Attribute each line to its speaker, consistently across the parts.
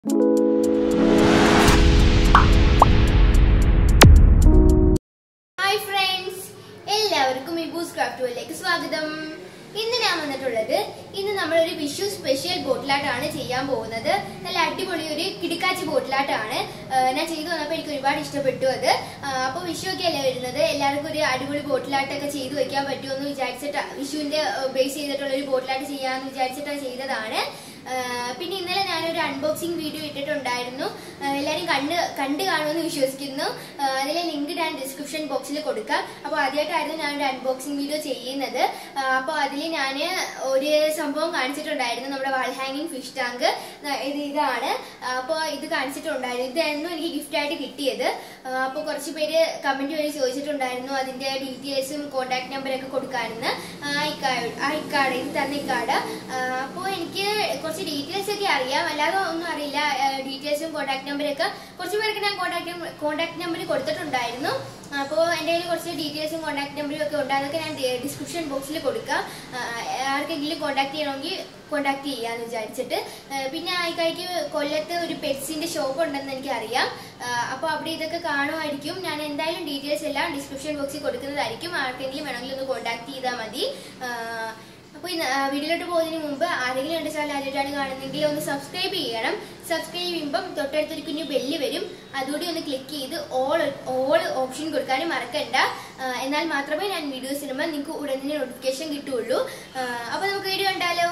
Speaker 1: Hi friends, എല്ലാവർക്കും ഇബൂസ് craft വേൾഡിലേക്ക് സ്വാഗതം. ഇന്ന് ഞാൻ വന്നിട്ടുള്ളത് നമ്മൾ ഒരു വിഷു സ്പെഷ്യൽ ബോട്ടിലാട്ടാണ് ചെയ്യാൻ പോകുന്നത്. നല്ല അടിപൊളി ഒരു കിടുക്കാച്ചി ബോട്ടിലാട്ടാണ്. ഞാൻ ചെയ്തു വന്നപ്പോൾ എനിക്ക് ഒരുപാട് ഇഷ്ടപ്പെട്ടു അത്. അപ്പോൾ വിഷു ഒക്കെ അല്ലേ വരുന്നത്, എല്ലാവർക്കും ഒരു അടിപൊളി ബോട്ടിലാട്ടൊക്കെ ചെയ്തു വെക്കാൻ പറ്റുമെന്ന് വിചാരിച്ചിട്ട് വിഷുവിന്റെ ബേസ് ചെയ്തിട്ടുള്ള ഒരു ബോട്ടിലാട്ട് ചെയ്യാമെന്ന് വിചാരിച്ചിട്ട് ചെയ്തതാണ്. പിന്നെ ഇന്നലെ ഞാനൊരു അൺബോക്സിംഗ് വീഡിയോ ഇട്ടിട്ടുണ്ടായിരുന്നു. എല്ലാവരും കണ്ടു കാണുമെന്ന് വിശ്വസിക്കുന്നു. അതിലെ ലിങ്ക് ഞാൻ ഡിസ്ക്രിപ്ഷൻ ബോക്സിൽ കൊടുക്കാം. അപ്പോൾ ആദ്യമായിട്ടായിരുന്നു ഞാനൊരു അൺബോക്സിംഗ് വീഡിയോ ചെയ്യുന്നത്. അപ്പോൾ അതിൽ ഞാൻ ഒരു സംഭവം കാണിച്ചിട്ടുണ്ടായിരുന്നു, നമ്മുടെ വാൾ ഹാങ്ങിങ് ഫിഷ് ടാങ്ക്. ഇതാണ്. അപ്പോൾ ഇത് കാണിച്ചിട്ടുണ്ടായിരുന്നു. ഇതായിരുന്നു എനിക്ക് ഗിഫ്റ്റ് ആയിട്ട് കിട്ടിയത്. അപ്പോൾ കുറച്ച് പേര് കമന്റ് വഴി ചോദിച്ചിട്ടുണ്ടായിരുന്നു അതിന്റെ ഡീറ്റെയിൽസും കോൺടാക്ട് നമ്പറൊക്കെ കൊടുക്കാനെന്ന്. ഇക്കാട് ഇത് തന്ന ഇക്കാട്. അപ്പോൾ എനിക്ക് കുറച്ച് ഡീറ്റെയിൽസ് ഒക്കെ അറിയാം, അല്ലാതെ ഒന്നും അറിയില്ല. ഡീറ്റെയിൽസും കോൺടാക്ട് നമ്പറൊക്കെ കുറച്ച് പേർക്ക് ഞാൻ കോൺടാക്ട് നമ്പർ കൊടുത്തിട്ടുണ്ടായിരുന്നു. അപ്പോൾ എൻ്റെ കയ്യിൽ കുറച്ച് ഡീറ്റെയിൽസും കോൺടാക്ട് നമ്പറും ഒക്കെ ഉണ്ട്. അതൊക്കെ ഞാൻ ഡിസ്ക്രിപ്ഷൻ ബോക്സിൽ കൊടുക്കാം. ആർക്കെങ്കിലും കോൺടാക്ട് ചെയ്യണമെങ്കിൽ കോൺടാക്ട് ചെയ്യാന്ന് വിചാരിച്ചിട്ട്. പിന്നെ ആയിക്കായ്ക്ക് കൊല്ലത്ത് ഒരു പെറ്റ്സിന്റെ ഷോപ്പ് ഉണ്ടെന്ന് എനിക്കറിയാം. അപ്പോൾ അവിടെ ഇതൊക്കെ കാണുമായിരിക്കും. ഞാൻ എന്തായാലും ഡീറ്റെയിൽസ് എല്ലാം ഡിസ്ക്രിപ്ഷൻ ബോക്സിൽ കൊടുക്കുന്നതായിരിക്കും. ആർക്കെങ്കിലും വേണമെങ്കിൽ ഒന്ന് കോൺടാക്ട് ചെയ്താൽ മതി. അപ്പോൾ ഈ വീഡിയോയിലോട്ട് പോകുന്നതിന് മുമ്പ് ആരെങ്കിലും എൻ്റെ ചാനൽ ആദ്യമായിട്ടാണ് കാണുന്നതെങ്കിൽ ഒന്ന് സബ്സ്ക്രൈബ് ചെയ്യണം. സബ്സ്ക്രൈബ് ചെയ്യുമ്പം തൊട്ടടുത്തൊരു കുഞ്ഞു ബെല്ല് വരും, അതുകൂടി ഒന്ന് ക്ലിക്ക് ചെയ്ത് ഓൾ ഓപ്ഷൻ കൊടുക്കാനും മറക്കണ്ട. എന്നാൽ മാത്രമേ ഞാൻ വീഡിയോസ് ഇടുമ്പോൾ നിങ്ങൾക്ക് ഉടനെ നോട്ടിഫിക്കേഷൻ കിട്ടുള്ളൂ. അപ്പോൾ നമുക്ക് വീഡിയോ കണ്ടാലോ.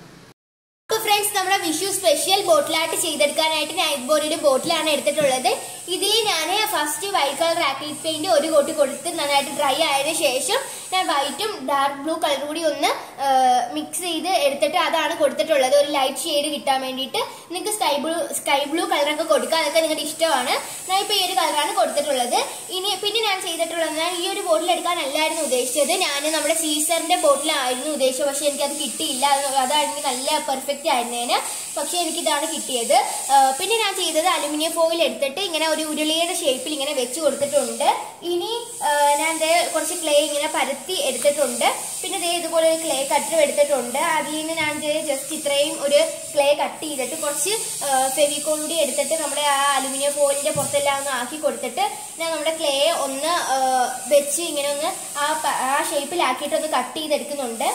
Speaker 1: ഫ്രണ്ട്സ്, നമ്മുടെ വിഷു സ്പെഷ്യൽ ബോട്ടിലായിട്ട് ചെയ്തെടുക്കാനായിട്ട് ഞാൻ ഇതുപോലൊരു ബോട്ടിലാണ് എടുത്തിട്ടുള്ളത്. ഇതിൽ ഞാൻ first white colour acrylic paint ഒരു കോട്ട് കൊടുത്ത് നന്നായിട്ട് ഡ്രൈ ആയതിനു ശേഷം ഞാൻ വൈറ്റും ഡാർക്ക് ബ്ലൂ കളർ കൂടി ഒന്ന് മിക്സ് ചെയ്ത് എടുത്തിട്ട് അതാണ് കൊടുത്തിട്ടുള്ളത്, ഒരു ലൈറ്റ് ഷെയ്ഡ് കിട്ടാൻ വേണ്ടിയിട്ട്. നിങ്ങൾക്ക് സ്കൈ ബ്ലൂ കളറൊക്കെ കൊടുക്കാം, അതൊക്കെ നിങ്ങളുടെ ഇഷ്ടമാണ്. ഞാൻ ഇപ്പോൾ ഈ ഒരു കളറാണ് കൊടുത്തിട്ടുള്ളത്. പിന്നെ ഞാൻ ചെയ്തിട്ടുള്ളത്, ഞാൻ ഈ ഒരു ബോട്ടിൽ എടുക്കാനല്ലായിരുന്നു ഉദ്ദേശിച്ചത്. ഞാൻ നമ്മുടെ സീസറിന്റെ ബോട്ടിലായിരുന്നു ഉദ്ദേശിച്ചത്. പക്ഷെ എനിക്കത് കിട്ടിയില്ല. അതായിരുന്നു നല്ല പെർഫെക്റ്റ് ആയിരുന്നേന്. പക്ഷെ എനിക്കിതാണ് കിട്ടിയത്. പിന്നെ ഞാൻ ചെയ്തത് അലുമിനിയം ഫോയിൽ എടുത്തിട്ട് ഇങ്ങനെ ഒരു ഉരുളിയുടെ ഷേപ്പിൽ ഇങ്ങനെ വെച്ച് കൊടുത്തിട്ടുണ്ട്. ഇനി ഞാൻ കുറച്ച് ക്ലേ ഇങ്ങനെ പരത്തി എടുത്തിട്ടുണ്ട്. പിന്നെ ഇതുപോലെ ഒരു ക്ലേ കട്ടർ എടുത്തിട്ടുണ്ട്. അതിൽ നിന്ന് ഞാൻ ജസ്റ്റ് ഇത്രയും ഒരു ക്ലേ കട്ട് ചെയ്തിട്ട് കുറച്ച് ഫെവിക്കോൾ കൂടി എടുത്തിട്ട് നമ്മുടെ ആ അലുമിനിയം ഫോയിലിന്റെ പുറത്തെല്ലാം ഒന്ന് ആക്കി കൊടുത്തിട്ട് ഞാൻ നമ്മുടെ ക്ലേ ഒന്ന് വെച്ച് ഇങ്ങനെ ഒന്ന് ആ ഷേപ്പിലാക്കിയിട്ട് ഒന്ന് കട്ട് ചെയ്തെടുക്കുന്നുണ്ട്.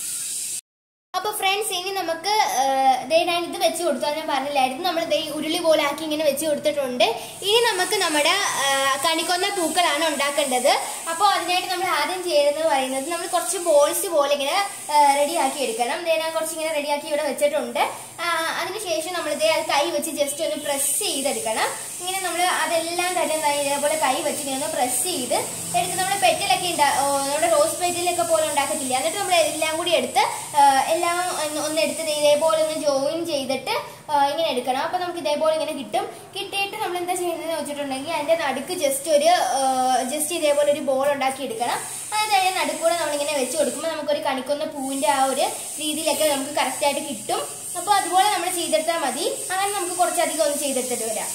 Speaker 1: അപ്പൊ ഫ്രണ്ട്സ്, ഇനി നമുക്ക് ഞാൻ ഇത് വെച്ച് കൊടുത്തു, ഞാൻ പറഞ്ഞില്ലായിരുന്നു. നമ്മൾ ഉരുളി പോലെ ആക്കി ഇങ്ങനെ വെച്ച് കൊടുത്തിട്ടുണ്ട്. ഇനി നമുക്ക് നമ്മുടെ കണിക്കൊന്ന പൂക്കളാണ് ഉണ്ടാക്കേണ്ടത്. അപ്പോൾ അതിനായിട്ട് നമ്മൾ ആദ്യം ചെയ്യുന്നത് പറയുന്നത്, നമ്മൾ കുറച്ച് ബോൾസ് പോലെ ഇങ്ങനെ റെഡിയാക്കി എടുക്കണം. ഞാൻ കുറച്ച് ഇങ്ങനെ റെഡിയാക്കി ഇവിടെ വെച്ചിട്ടുണ്ട്. അതിനുശേഷം നമ്മൾ അത് കൈ വെച്ച് ജസ്റ്റ് ഒന്ന് പ്രസ് ചെയ്തെടുക്കണം. ഇങ്ങനെ നമ്മൾ അതെല്ലാം തന്നെ ഇതേപോലെ കൈ വെച്ച് ഇങ്ങനെ ഒന്ന് പ്രസ് ചെയ്ത് എടുത്ത് നമ്മൾ പെറ്റിലൊക്കെ നമ്മുടെ റോസ് പെറ്റിലൊക്കെ പോലെ ഉണ്ടാക്കത്തില്ല. എന്നിട്ട് നമ്മൾ എല്ലാം കൂടി എടുത്ത് എല്ലാം ഒന്ന് എടുത്ത് ഇതേപോലെ ഒന്ന് ജോയിൻ ചെയ്തിട്ട് ഇങ്ങനെ എടുക്കണം. അപ്പൊ നമുക്ക് ഇതേപോലെ ഇങ്ങനെ കിട്ടിയിട്ട് നമ്മൾ എന്താ ചെയ്യുന്നതെന്ന് വെച്ചിട്ടുണ്ടെങ്കിൽ അതിന്റെ നടുക്ക് ജസ്റ്റ് ഇതേപോലെ ഒരു ബോൾ ഉണ്ടാക്കി എടുക്കണം. അതായത് അതിന്റെ നടുക്കൂടെ നമ്മളിങ്ങനെ വെച്ച് കൊടുക്കുമ്പോൾ നമുക്കൊരു കണിക്കൊന്ന പൂവിന്റെ ആ ഒരു രീതിയിലൊക്കെ നമുക്ക് കറക്റ്റ് ആയിട്ട് കിട്ടും. അപ്പൊ അതുപോലെ നമ്മൾ ചെയ്തെടുത്താൽ മതി. അങ്ങനെ നമുക്ക് കുറച്ചധികം ഒന്ന് ചെയ്തെടുത്തിട്ട് വരാം.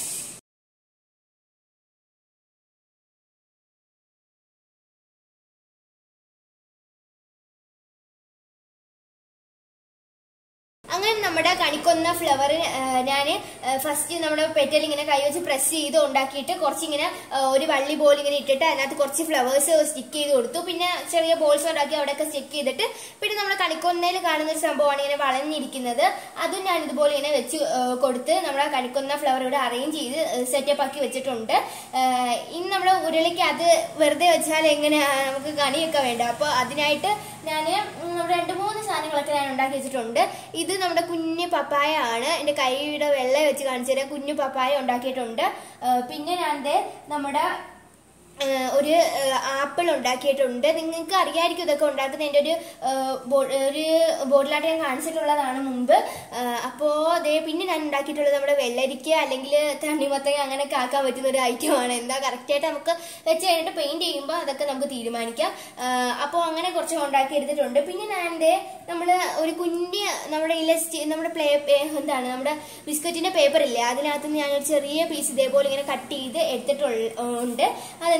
Speaker 1: അങ്ങനെ നമ്മുടെ കണിക്കൊന്ന ഫ്ലവർ ഞാൻ ഫസ്റ്റ് നമ്മുടെ പെറ്റൽ ഇങ്ങനെ കൈ വെച്ച് പ്രസ് ചെയ്ത് ഉണ്ടാക്കിയിട്ട് കുറച്ചിങ്ങനെ ഒരു വള്ളി ബോൾ ഇങ്ങനെ ഇട്ടിട്ട് അതിനകത്ത് കുറച്ച് ഫ്ലവേഴ്സ് സ്റ്റിക്ക് ചെയ്ത് കൊടുത്തു. പിന്നെ ചെറിയ ബോൾസ് ഉണ്ടാക്കി അവിടെയൊക്കെ സ്റ്റിക്ക് ചെയ്തിട്ട് പിന്നെ നമ്മുടെ കണിക്കൊന്നയിൽ കാണുന്ന ഒരു സംഭവമാണ് ഇങ്ങനെ വളഞ്ഞിരിക്കുന്നത്. അതും ഞാൻ ഇതുപോലെ ഇങ്ങനെ വെച്ച് കൊടുത്ത് നമ്മുടെ കണിക്കൊന്ന ഫ്ലവർ ഇവിടെ അറേഞ്ച് ചെയ്ത് സെറ്റപ്പ് ആക്കി വെച്ചിട്ടുണ്ട്. ഇനി നമ്മുടെ ഉരുളിക്ക് അത് വെറുതെ വെച്ചാൽ എങ്ങനെ നമുക്ക് കണിയൊക്കെ വേണ്ട. അപ്പോൾ അതിനായിട്ട് ഞാൻ നമ്മുടെ 2-3 സാധനങ്ങളൊക്കെ ഞാൻ ഉണ്ടാക്കി വെച്ചിട്ടുണ്ട്. ഇത് നമ്മുടെ കുഞ്ഞു പപ്പായ ആണ്. എൻ്റെ കൈയുടെ വെള്ള വെച്ച് കാണിച്ചു തരാം. കുഞ്ഞു പപ്പായ ഉണ്ടാക്കിയിട്ടുണ്ട്. പിന്നെ ഞാൻ നമ്മുടെ ഒരു ആപ്പിൾ ഉണ്ടാക്കിയിട്ടുണ്ട്. നിങ്ങൾക്ക് അറിയാമായിരിക്കും ഇതൊക്കെ ഉണ്ടാക്കുന്നതിൻ്റെ ഒരു ബോട്ടിലായിട്ട് ഞാൻ കാണിച്ചിട്ടുള്ളതാണ് മുമ്പ്. അപ്പോൾ പിന്നെ ഞാൻ ഉണ്ടാക്കിയിട്ടുള്ളത് നമ്മുടെ വെള്ളരിക്ക അല്ലെങ്കിൽ തണ്ണിമത്തങ്ങ അങ്ങനെയൊക്കെ ആക്കാൻ പറ്റുന്ന ഒരു ഐറ്റമാണ്. എന്താ കറക്റ്റായിട്ട് നമുക്ക് വെച്ച് കഴിഞ്ഞിട്ട് പെയിന്റ് ചെയ്യുമ്പോൾ അതൊക്കെ നമുക്ക് തീരുമാനിക്കാം. അപ്പോൾ അങ്ങനെ കുറച്ച് ഉണ്ടാക്കി എടുത്തിട്ടുണ്ട്. പിന്നെ ഞാൻ നമ്മൾ ഒരു കുഞ്ഞ് നമ്മുടെ നമ്മുടെ ബിസ്ക്കറ്റിന്റെ പേപ്പർ ഇല്ലേ, അതിനകത്ത് ഞാനൊരു ചെറിയ പീസ് ഇതേപോലെ ഇങ്ങനെ കട്ട് ചെയ്ത് എടുത്തിട്ടുണ്ട്. അതെന്താ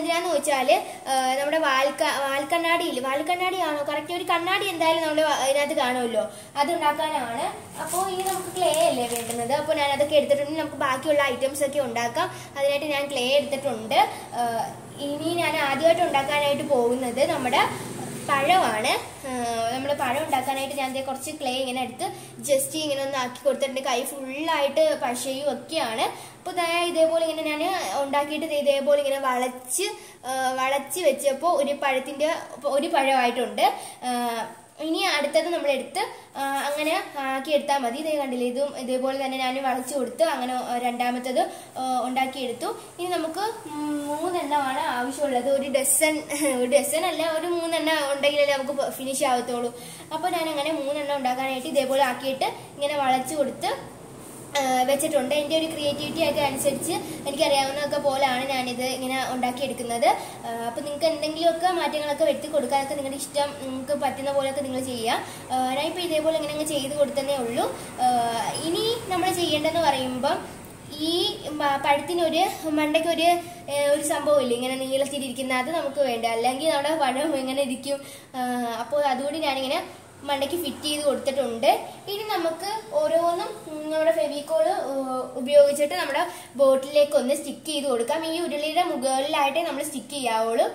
Speaker 1: അതെന്തിനാന്ന് വെച്ചാല് നമ്മുടെ വാൽക്കണ്ണാടിയാണോ കറക്റ്റ് ഒരു കണ്ണാടി എന്തായാലും നമ്മുടെ അതിനകത്ത് കാണുമല്ലോ, അത് ഉണ്ടാക്കാനാണ്. അപ്പോൾ ഇനി നമുക്ക് ക്ലേ അല്ലേ വേണ്ടുന്നത്. അപ്പോൾ ഞാൻ അതൊക്കെ എടുത്തിട്ടുണ്ട്. നമുക്ക് ബാക്കിയുള്ള ഐറ്റംസ് ഒക്കെ ഉണ്ടാക്കാം. അതിനായിട്ട് ഞാൻ ക്ലേ എടുത്തിട്ടുണ്ട്. ഇനി ഞാൻ ആദ്യമായിട്ട് ഉണ്ടാക്കാനായിട്ട് പോകുന്നത് നമ്മുടെ പഴമാണ്. നമ്മൾ പഴം ഉണ്ടാക്കാനായിട്ട് ഞാൻ കുറച്ച് ക്ലേ ഇങ്ങനെ എടുത്ത് ജസ്റ്റ് ഇങ്ങനെ ഒന്ന് ആക്കി കൊടുത്തിട്ടുണ്ട്. കൈ ഫുള്ളായിട്ട് പശയും ഒക്കെയാണ്. അപ്പോൾ ഇതേപോലെ ഇങ്ങനെ ഞാൻ ഉണ്ടാക്കിയിട്ട് ഇതേപോലെ ഇങ്ങനെ വളച്ച് വെച്ചപ്പോൾ ഒരു പഴമായിട്ടുണ്ട്. ഇനി അടുത്തത് നമ്മളെടുത്ത് അങ്ങനെ ആക്കി എടുത്താൽ മതി. ഇതേ കണ്ടില്ലേ, ഇതും ഇതേപോലെ തന്നെ ഞാൻ വളച്ചു കൊടുത്ത് അങ്ങനെ രണ്ടാമത്തത് ഉണ്ടാക്കിയെടുത്തു. ഇനി നമുക്ക് 3 എണ്ണമാണ് ആവശ്യമുള്ളത്. ഒരു ഡസൻ അല്ല, ഒരു 3 എണ്ണം ഉണ്ടെങ്കിലല്ലേ നമുക്ക് ഫിനിഷ് ആവത്തുള്ളൂ. അപ്പോൾ ഞാൻ അങ്ങനെ 3 എണ്ണം ഉണ്ടാക്കാനായിട്ട് ഇതേപോലെ ആക്കിയിട്ട് ഇങ്ങനെ വളച്ചു കൊടുത്ത് വെച്ചിട്ടുണ്ട്. എൻ്റെ ഒരു ക്രിയേറ്റിവിറ്റി ഒക്കെ അനുസരിച്ച് എനിക്കറിയാവുന്നതൊക്കെ പോലെയാണ് ഞാനിത് ഇങ്ങനെ ഉണ്ടാക്കിയെടുക്കുന്നത്. അപ്പോൾ നിങ്ങൾക്ക് എന്തെങ്കിലുമൊക്കെ മാറ്റങ്ങളൊക്കെ വരുത്തി കൊടുക്കാനൊക്കെ നിങ്ങളുടെ ഇഷ്ടം, നിങ്ങൾക്ക് പറ്റുന്ന പോലെയൊക്കെ നിങ്ങൾ ചെയ്യുക. ഞാനിപ്പോൾ ഇതേപോലെ ഇങ്ങനെ അങ്ങ് ചെയ്ത് കൊടുത്തതേ ഉള്ളൂ. ഇനി നമ്മൾ ചെയ്യേണ്ടതെന്ന് പറയുമ്പം ഈ പഴത്തിനൊരു മണ്ടയ്ക്കൊരു സംഭവം ഇല്ല, ഇങ്ങനെ നീളത്തിലിരിക്കുന്ന, അത് നമുക്ക് വേണ്ട. അല്ലെങ്കിൽ നമ്മുടെ പഴം എങ്ങനെ ഇരിക്കും. അപ്പോൾ അതുകൊണ്ട് ഞാനിങ്ങനെ മണ്ടയ്ക്ക് ഫിറ്റ് ചെയ്ത് കൊടുത്തിട്ടുണ്ട്. ഇനി നമുക്ക് ഓരോന്നും നമ്മുടെ ഫെവിക്കോള് ഉപയോഗിച്ചിട്ട് നമ്മുടെ ബോട്ടിലേക്ക് ഒന്ന് സ്റ്റിക്ക് ചെയ്ത് കൊടുക്കാം. ഈ ഉരുളിയുടെ മുകളിലായിട്ടേ നമ്മൾ സ്റ്റിക്ക് ചെയ്യാവുള്ളൂ.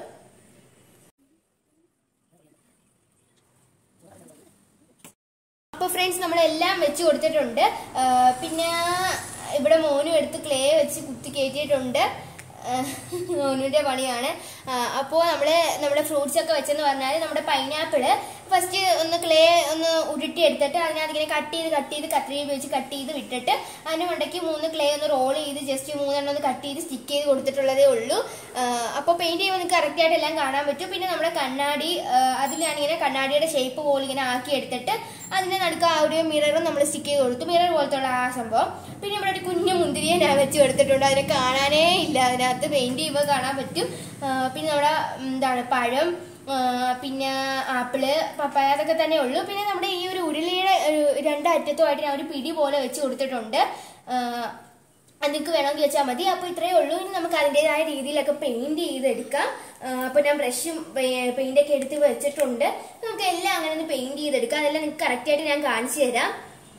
Speaker 1: അപ്പോൾ ഫ്രണ്ട്സ്, നമ്മളെല്ലാം വെച്ച് കൊടുത്തിട്ടുണ്ട്. പിന്നെ ഇവിടെ മോനും എടുത്ത് ക്ലേ വെച്ച് കുത്തി കയറ്റിയിട്ടുണ്ട്. മോനുവിന്റെ പണിയാണ്. അപ്പോൾ നമ്മുടെ ഫ്രൂട്ട്സ് ഒക്കെ വെച്ചെന്ന് പറഞ്ഞാൽ നമ്മുടെ പൈനാപ്പിള് ഫസ്റ്റ് ഒന്ന് ക്ലേ ഒന്ന് ഉരുട്ടി എടുത്തിട്ട് അതിനകത്ത് ഇങ്ങനെ കട്ട് ചെയ്ത് കത്രിക ഉപയോഗിച്ച് കട്ട് ചെയ്ത് വിട്ടിട്ട് അതിന് മണ്ടയ്ക്ക് 3 ക്ലേ ഒന്ന് റോൾ ചെയ്ത് ജസ്റ്റ് 3 എണ്ണം ഒന്ന് കട്ട് ചെയ്ത് സ്റ്റിക്ക് ചെയ്ത് കൊടുത്തിട്ടുള്ളതേ ഉള്ളൂ. അപ്പോൾ പെയിന്റ് ചെയ്യുമ്പോൾ നിങ്ങൾക്ക് കറക്റ്റ് ആയിട്ട് എല്ലാം കാണാൻ പറ്റും. പിന്നെ നമ്മുടെ കണ്ണാടി, അതിൽ ഞാനിങ്ങനെ കണ്ണാടിയുടെ ഷേപ്പ് പോലെ ഇങ്ങനെ ആക്കി എടുത്തിട്ട് അതിന്റെ നടുക്ക് ആ ഒരു മിററും നമ്മൾ സ്റ്റിക്ക് ചെയ്ത് കൊടുത്തു. മിറർ പോലത്തുള്ള ആ സംഭവം. പിന്നെ ഇവിടെ ഒരു കുഞ്ഞു മുന്തിരിയെ ഞാൻ വെച്ച് കൊടുത്തിട്ടുണ്ട്. അതിനെ കാണാനേ ഇല്ല, അതിനകത്ത് പെയിന്റ് ചെയ്യുമ്പോൾ കാണാൻ പറ്റും. പിന്നെ നമ്മുടെ പഴം, പിന്നെ ആപ്പിള്, പപ്പായ, അതൊക്കെ തന്നെ ഉള്ളൂ. പിന്നെ നമ്മുടെ ഈ ഒരു ഉരുളിയുടെ 2 അറ്റത്തുമായിട്ട് ഞാൻ ഒരു പിടി പോലെ വെച്ച് കൊടുത്തിട്ടുണ്ട്. നിങ്ങൾക്ക് വേണമെങ്കിൽ വെച്ചാൽ മതി. അപ്പോൾ ഇത്രയേ ഉള്ളൂ. ഇനി നമുക്ക് അതിൻ്റെതായ രീതിയിലൊക്കെ പെയിന്റ് ചെയ്തെടുക്കാം. അപ്പോൾ ഞാൻ ബ്രഷും പെയിന്റൊക്കെ എടുത്ത് വെച്ചിട്ടുണ്ട്. നമുക്ക് എല്ലാം അങ്ങനെ ഒന്ന് പെയിന്റ് ചെയ്തെടുക്കാം. അതെല്ലാം നിങ്ങൾക്ക് കറക്റ്റായിട്ട് ഞാൻ കാണിച്ചു തരാം.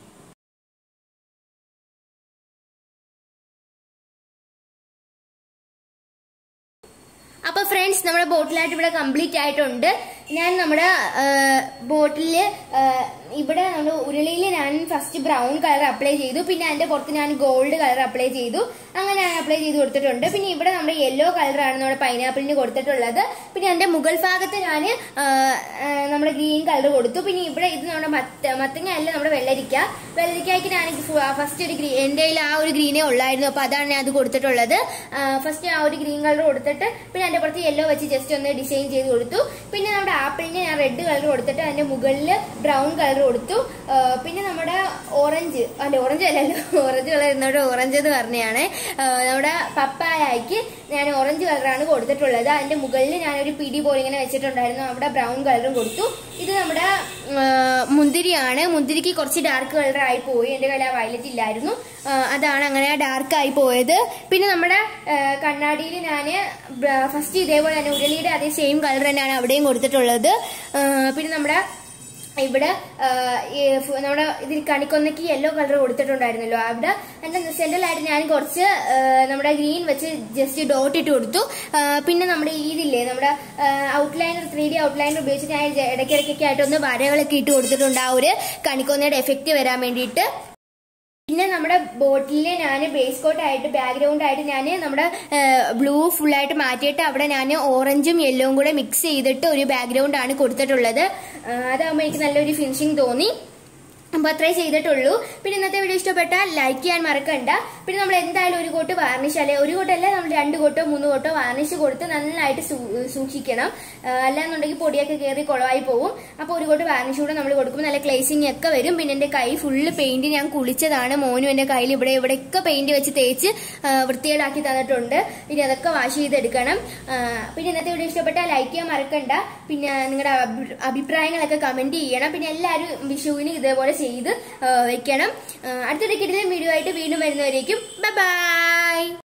Speaker 1: അപ്പോൾ ഫ്രണ്ട്സ്, നമ്മുടെ ബോട്ടിലായിട്ട് ഇവിടെ കംപ്ലീറ്റ് ആയിട്ടുണ്ട്. ഞാൻ നമ്മുടെ ബോട്ടില് ഇവിടെ നമ്മുടെ ഉരുളിയിൽ ഞാൻ ഫസ്റ്റ് ബ്രൗൺ കളർ അപ്ലൈ ചെയ്തു. പിന്നെ അതിന്റെ പുറത്ത് ഞാൻ ഗോൾഡ് കളർ അപ്ലൈ ചെയ്തു. അങ്ങനെ ഞാൻ അപ്ലൈ ചെയ്ത് കൊടുത്തിട്ടുണ്ട്. പിന്നെ ഇവിടെ നമ്മുടെ യെല്ലോ കളറാണ് നമ്മുടെ പൈനാപ്പിളിന് കൊടുത്തിട്ടുള്ളത്. പിന്നെ അതിന്റെ മുകൾ ഭാഗത്ത് ഞാൻ നമ്മുടെ ഗ്രീൻ കളർ കൊടുത്തു. പിന്നെ ഇവിടെ ഇത് നമ്മുടെ മത്തങ്ങ അല്ല, നമ്മുടെ വെള്ളരിക്കയ്ക്ക് ഞാൻ ഫസ്റ്റ് ഒരു എന്റെ കയ്യിൽ ആ ഒരു ഗ്രീനേ ഉള്ളായിരുന്നു. അപ്പൊ അതാണ് ഞാൻ അത് കൊടുത്തിട്ടുള്ളത്. ഫസ്റ്റ് ആ ഒരു ഗ്രീൻ കളർ കൊടുത്തിട്ട് പിന്നെ അതിന്റെ പുറത്ത് യെല്ലോ വെച്ച് ജസ്റ്റ് ഒന്ന് ഡിസൈൻ ചെയ്ത് കൊടുത്തു. പിന്നെ നമ്മുടെ ആപ്പിളിന് ഞാൻ റെഡ് കളർ കൊടുത്തിട്ട് അതിന്റെ മുകളിൽ ബ്രൗൺ കളർ കൊടുത്തു. പിന്നെ നമ്മുടെ ഓറഞ്ച് കളർ എന്നോട് ഓറഞ്ച് എന്ന് പറഞ്ഞാണ്. നമ്മുടെ പപ്പായക്ക് ഞാൻ ഓറഞ്ച് കളറാണ് കൊടുത്തിട്ടുള്ളത്. അതിന്റെ മുകളിൽ ഞാനൊരു പിടി പോലെ ഇങ്ങനെ വെച്ചിട്ടുണ്ടായിരുന്നു. അവിടെ ബ്രൗൺ കളറും കൊടുത്തു. ഇത് നമ്മുടെ മുന്തിരിയാണ്. മുന്തിരിക്ക് കുറച്ച് ഡാർക്ക് കളർ ആയി പോയി. എന്റെ കയ്യിൽ ആ വയലറ്റ് ഇല്ലായിരുന്നു, അതാണ് അങ്ങനെ ഡാർക്ക് ആയി പോയത്. പിന്നെ നമ്മുടെ കണ്ണാടിയിൽ ഞാൻ ഫസ്റ്റ് ഇതേപോലെ തന്നെ ഉരുളിയുടെ അതേ സെയിം കളർ തന്നെയാണ് അവിടെയും കൊടുത്തിട്ടുള്ളത്. പിന്നെ നമ്മുടെ ഇവിടെ നമ്മുടെ ഇതിൽ കണിക്കൊന്നയ്ക്ക് യെല്ലോ കളർ കൊടുത്തിട്ടുണ്ടായിരുന്നല്ലോ, അവിടെ എന്റെ സെന്ററിലായിട്ട് ഞാൻ കുറച്ച് നമ്മുടെ ഗ്രീൻ വെച്ച് ജസ്റ്റ് ഡോട്ട് ഇട്ട് കൊടുത്തു. പിന്നെ നമ്മുടെ ഇതില്ലേ, നമ്മുടെ ഔട്ട്ലൈനർ 3D ഔട്ട്ലൈനർ ഉപയോഗിച്ച് ഞാൻ ഇടയ്ക്കിടയ്ക്കൊക്കെ ആയിട്ട് ഒന്ന് വരകളൊക്കെ ഇട്ട് കൊടുത്തിട്ടുണ്ട്, ആ ഒരു കണിക്കൊന്നയുടെ എഫക്റ്റ് വരാൻ വേണ്ടിയിട്ട്. പിന്നെ നമ്മുടെ ബോട്ടിലിൽ ഞാൻ ബേസ് കോട്ടായിട്ട് ബാക്ക്ഗ്രൗണ്ട് ആയിട്ട് ഞാൻ നമ്മുടെ ബ്ലൂ ഫുള്ളായിട്ട് മാറ്റിയിട്ട് അവിടെ ഞാൻ ഓറഞ്ചും യെല്ലോവും കൂടെ മിക്സ് ചെയ്തിട്ട് ഒരു ബാക്ക്ഗ്രൗണ്ട് ആണ് കൊടുത്തിട്ടുള്ളത്. അതാകുമ്പോൾ എനിക്ക് നല്ലൊരു ഫിനിഷിങ് തോന്നി. അപ്പോൾ അത്രേ ചെയ്തിട്ടുള്ളൂ. പിന്നെ ഇന്നത്തെ വീഡിയോ ഇഷ്ടപ്പെട്ടാൽ ലൈക്ക് ചെയ്യാൻ മറക്കണ്ട. പിന്നെ നമ്മൾ എന്തായാലും ഒരു കോട്ട് വാർണിഷ്, അല്ലെ ഒരു കോട്ടല്ല, നമ്മൾ 2 കോട്ടോ 3 കോട്ടോ വാർണിഷ് കൊടുത്ത് നന്നായിട്ട് സൂക്ഷിക്കണം. അല്ലാന്നുണ്ടെങ്കിൽ പൊടിയൊക്കെ കയറി കുളമായി പോകും. അപ്പോൾ ഒരു കോട്ട് വാർണിഷ് കൂടെ നമ്മൾ കൊടുക്കുമ്പോൾ നല്ല ക്ലേസിങ് ഒക്കെ വരും. പിന്നെ എന്റെ കൈ ഫുള്ള് പെയിന്റ് ഞാൻ കുളിച്ചതാണ്. മോനും എന്റെ കയ്യിൽ ഇവിടെയൊക്കെ പെയിന്റ് വെച്ച് തേച്ച് വൃത്തികേടാക്കി തന്നിട്ടുണ്ട്. ഇനി അതൊക്കെ വാഷ് ചെയ്തെടുക്കണം. പിന്നെ ഇന്നത്തെ വീഡിയോ ഇഷ്ടപ്പെട്ടാൽ ലൈക്ക് ചെയ്യാൻ മറക്കണ്ട. പിന്നെ നിങ്ങളുടെ അഭിപ്രായങ്ങളൊക്കെ കമന്റ് ചെയ്യണം. പിന്നെ എല്ലാവരും വിഷുവിന് ഇതേപോലെ ചെയ്ത് വെക്കണം. അടുത്തൊരു കിടിലൻ വീഡിയോ ആയിട്ട് വീണ്ടും വരുന്നവരേക്കും ബൈ ബൈ.